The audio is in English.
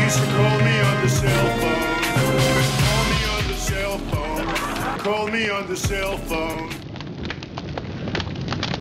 please call me on the cell phone. Call me on the cell phone. Call me on the cell phone.